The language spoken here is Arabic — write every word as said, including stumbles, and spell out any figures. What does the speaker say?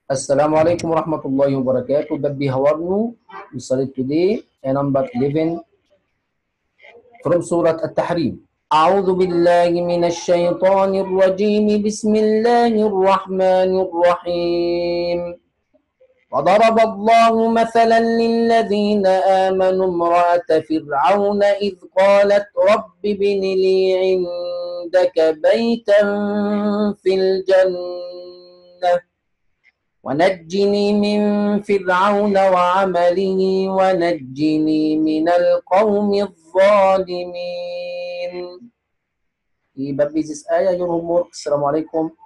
Assalamu alaikum warahmatullahi wabarakatuh. Baby, how are you? We studied today a number eleven from Surah At-Tahrim. أعوذ بالله من الشيطان الرجيم بسم الله الرحمن الرحيم وضرب الله مثلا للذين آمنوا امرأة فرعون إذ قالت رب ابن لي عندك بيتا في الجنة ونجني من فرعون وعمله ونجني من القوم الظالمين. في باب this آية your homework. السلام عليكم.